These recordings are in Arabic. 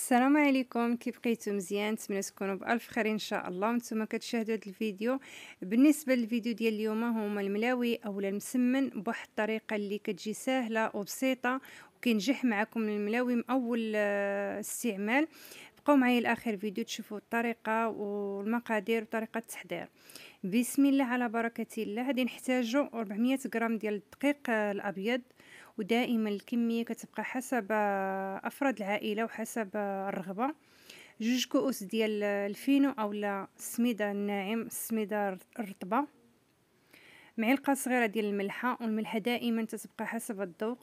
السلام عليكم، كيف بقيتو؟ مزيان؟ نتمنى تكونوا بالف خير ان شاء الله وانتم كتشاهدوا هذا الفيديو. بالنسبه للفيديو ديال اليوم هما الملاوي اولا المسمن بواحد الطريقه اللي كتجي سهله وبسيطه وكينجح معكم الملاوي من اول استعمال. بقاو معايا لاخر فيديو تشوفوا الطريقه والمقادير وطريقه التحضير. بسم الله على بركه الله. غادي نحتاجو 400 غرام ديال الدقيق الابيض، ودائما الكميه كتبقى حسب افراد العائله وحسب الرغبه. 2 كؤوس ديال الفينو اولا السميده الناعم، السميده الرطبه. معلقه صغيره ديال الملحه، والملحه دائما تتبقى حسب الذوق.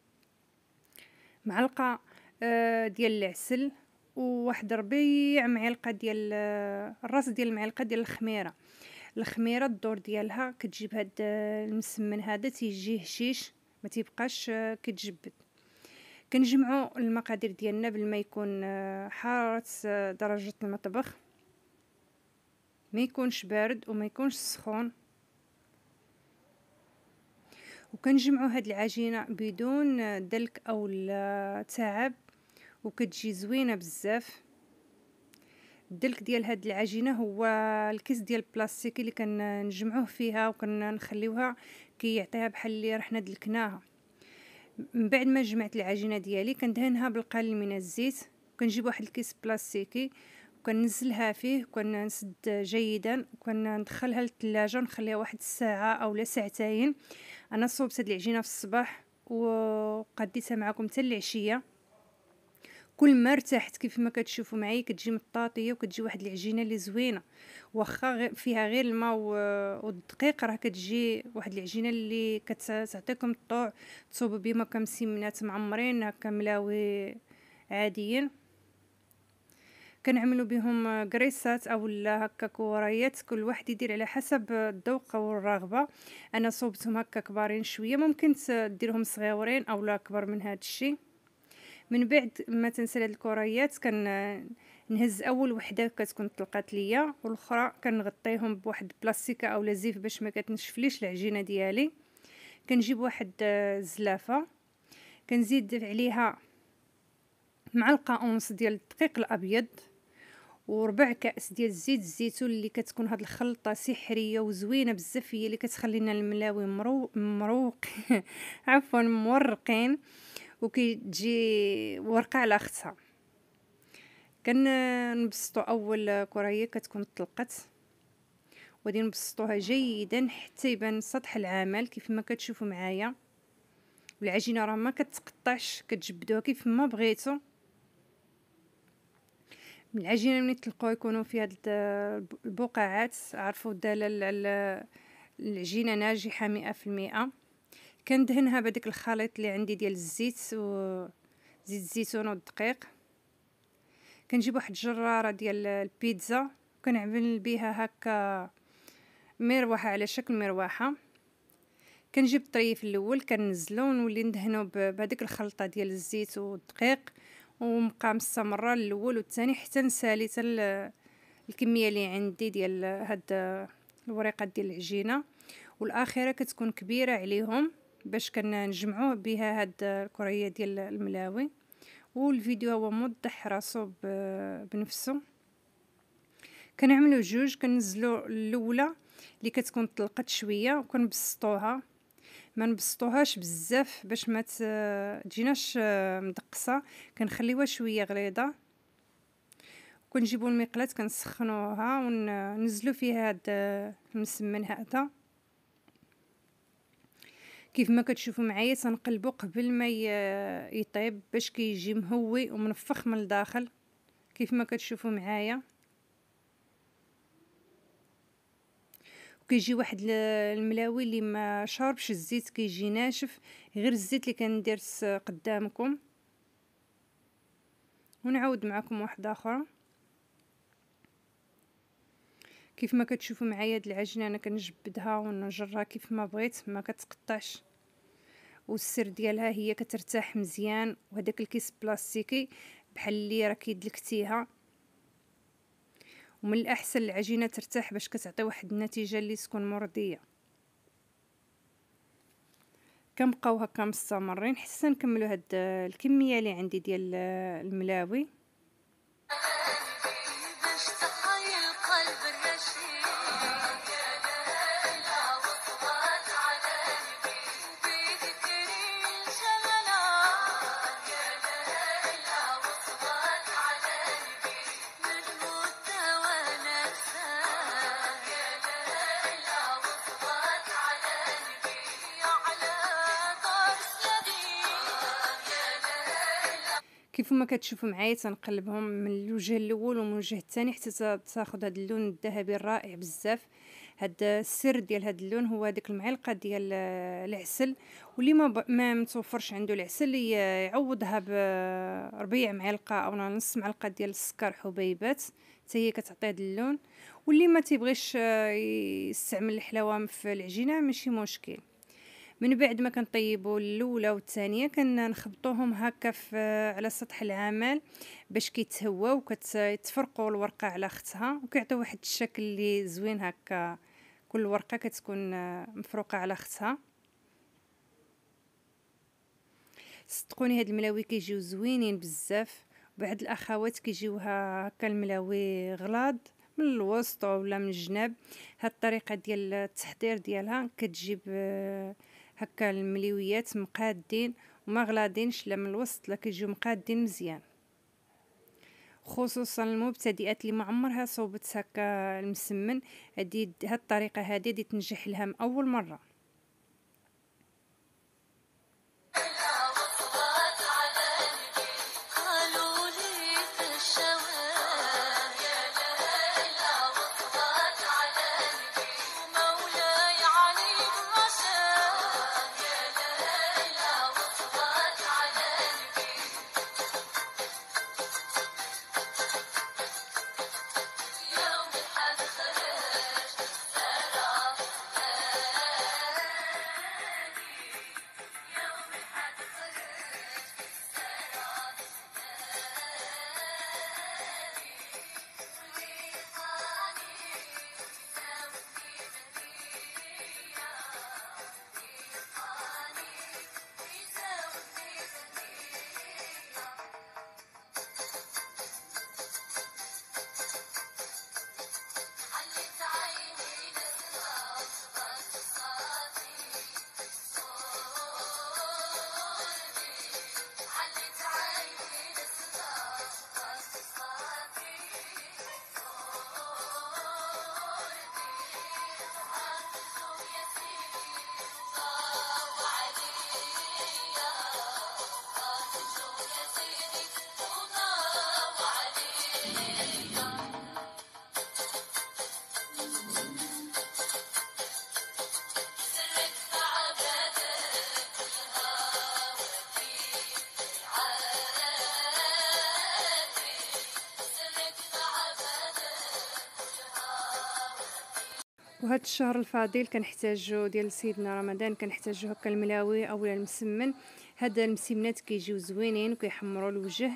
معلقه ديال العسل، وواحد ربيع معلقه ديال الراس ديال المعلقه ديال الخميره الدور ديالها كتجيب هاد المسمن هذا تيجي هشيش، ما تيبقاش كتجبد. كنجمعوا المقادير ديالنا بالما يكون حارة درجة المطبخ، ما يكونش بارد وما يكونش سخون. وكنجمعوا هاد العجينه بدون دلك او تعب، وكتجي زوينه بزاف. الدلك ديال هاد العجينه هو الكيس ديال البلاستيكي اللي كنجمعوه فيها وكنخليوها كيعطيها بحال اللي رحنا دلكناها. من بعد ما جمعت العجينه ديالي كندهنها بالقليل من الزيت، وكنجيب واحد الكيس بلاستيكي وكننزلها فيه وكنسد جيدا وكندخلها للثلاجه ونخليها واحد الساعه او لا ساعتين. انا صوبت هاد العجينه في الصباح وقديتها معكم حتى العشيه. كل ما ارتحت كيف ما كتشوفوا معايا كتجي مطاطيه وكتجي واحد العجينه اللي زوينه، واخا فيها غير الماء والدقيق راه كتجي واحد العجينه اللي كتعطيكم الطوع. تصوبوا بهم كمسمنات معمرين هكا ملاوي عاديين. كنعملوا بهم قريصات او لا هكا كوريات، كل واحد يدير على حسب الذوق والرغبه. انا صوبتهم هكا كبارين شويه، ممكن ديرهم صغيورين او لا اكبر من هذا الشيء. من بعد ما تنسى هاد الكريات نهز اول وحده كتكون طلقات ليا، والاخرى كنغطيهم بواحد البلاستيكه اولا زيف باش ما كتنشفليش العجينه ديالي. كنجيب واحد الزلافه، كنزيد عليها معلقه ونص ديال الدقيق الابيض، وربع كأس ديال زيت الزيتون اللي كتكون هاد الخلطه سحريه وزوينه بزاف، هي اللي كتخلينا الملاوي مروق عفوا مورقين وكيتجي ورقه على اختها. كنبسطوا اول كريه كتكون طلقت، وغادي نبسطوها جيدا حتى يبان سطح العمل كيف ما كتشوفوا معايا. والعجينه راه ما كتقطعش، كتجبدوها كيف ما بغيتو. من العجينه ملي تلقاو يكونوا فيها هاد البقعات عرفوا دلاله العجينه ناجحه 100%. كندهنها بهذاك الخليط اللي عندي ديال الزيت وزيت الزيتون والدقيق. كنجيب واحد الجراره ديال البيتزا وكنعمل بها هكا مروحه على شكل مروحه. كنجيب الطريف الاول كنزلو ونولي ندهنو بهذيك الخلطه ديال الزيت والدقيق، ونبقى مستمره الاول والثاني حتى نسالي الكميه اللي عندي ديال هاد الوريقات ديال العجينه. والاخيره كتكون كبيره عليهم باش كنجمعوه بها هاد الكريه ديال الملاوي. والفيديو هو موضح راسو بنفسه. كنعملوا جوج، كنزلوا الاولى اللي كتكون طلقت شويه وكنبسطوها، ما نبسطوهاش بزاف باش ما تجيناش مدقصه، كنخليوها شويه غليظه. كنجيبوا المقلاة كنسخنوها وننزلوا فيها هاد المسمن هذا كيف ما كتشوفوا معايا. تنقلبوا قبل ما يطيب باش كيجي مهوي ومنفخ من الداخل كيف ما كتشوفوا معايا. وكيجي واحد الملاوي اللي ما شاربش الزيت، كيجي ناشف غير الزيت اللي كندير قدامكم. ونعاود معكم واحده اخرى. كيف ما كتشوفوا معايا هاد العجينه انا كنجبدها ونجرها كيف ما بغيت، ما كتقطعش. والسر ديالها هي كترتاح مزيان، وهداك الكيس بلاستيكي بحال اللي راكي دلكتيها. ومن الاحسن العجينه ترتاح باش كتعطي واحد النتيجه اللي تكون مرضيه. كنبقاو هكا مستمرين حتى نكملوا هاد الكميه اللي عندي ديال الملاوي. كيف ما كتشوفوا معايا تنقلبهم من الوجه الاول ومن الوجه الثاني حتى تاخذ هذا اللون الذهبي الرائع بزاف. هاد السر ديال هاد اللون هو ديك المعلقه ديال العسل، واللي ما متوفرش عنده العسل يعوضها بربيع معلقه او نص معلقه ديال السكر حبيبات، حتى هي كتعطي هاد اللون. واللي ما تيبغيش يستعمل الحلاوه في العجينه ماشي مشكل. من بعد ما كنطيبوا الاولى والثانيه كنخبطوهم هكا على سطح العمل باش كيتهواو وكتفرقوا الورقه على اختها وكيعطيو واحد الشكل اللي زوين هكا. كل ورقه كتكون مفروقه على اختها. صدقوني هاد الملاوي كيجيو زوينين بزاف. بعض الاخوات كيجيوها هكا الملاوي غلاض من الوسط ولا من الجناب. هاد الطريقه ديال التحضير ديالها كتجيب هكا المليويات مقادين وما غلاضينش لا من الوسط لا كيجيو مقادين مزيان، خصوصا المبتدئات اللي ما عمرها صوبت هكا المسمن. هاد الطريقه هذه تنجح لها من اول مره. وهاد الشهر الفضيل كنحتاجو ديال سيدنا رمضان كنحتاجو هكا الملاوي اولا المسمن. هاد المسمنات كيجيو زوينين وكيحمروا الوجه.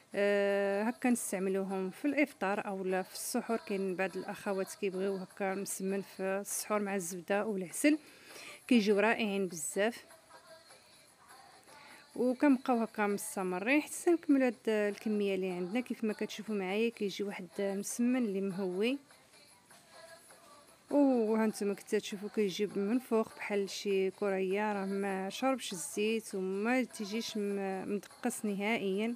هكا نستعملوهم في الافطار اولا في السحور. كاين بعض الاخوات كيبغيو هكا مسمن في السحور مع الزبده والعسل، كيجيو رائعين بزاف. وكنبقاو هكا مستمرين حتى نكملوا هاد الكميه اللي عندنا. كيف ما كتشوفوا معايا كيجي واحد مسمن اللي مهوي، وهانتوما كتشوفوا كيجيب من فوق بحال شي كريه راه ما شربش الزيت وما تيجيش مدقس نهائيا.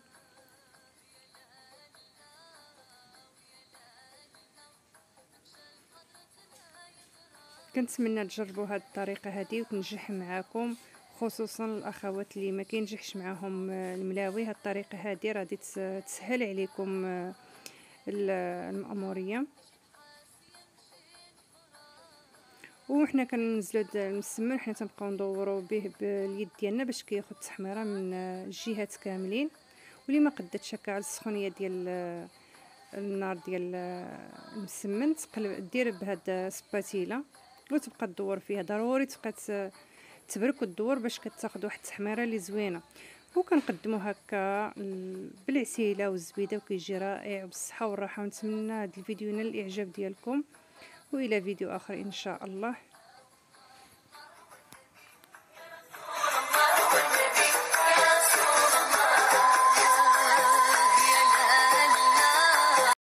كنتمنى تجربوا هاد الطريقه هذه وتنجح معاكم، خصوصا الاخوات اللي ما كينجحش معاهم الملاوي. هاد الطريقه هذه غادي تسهل عليكم المأموريه. وحنا كننزلوا المسمن حنا تنبقاو ندوروا به باليد ديالنا باش كياخذ تحميره من الجهات كاملين. واللي ما قدتش هكا على السخونيه ديال النار ديال المسمن تقلب دير بهاد سباتيلا وتبقى تدور فيها. ضروري تبقى تبرك وتدور باش كتاخذ واحد التحميره اللي زوينه. وكنقدموا هكا بالعسيله والزبيده وكيجي رائع بالصحه والراحه. ونتمنى هذا الفيديو ينال الاعجاب ديالكم، والى فيديو اخر ان شاء الله.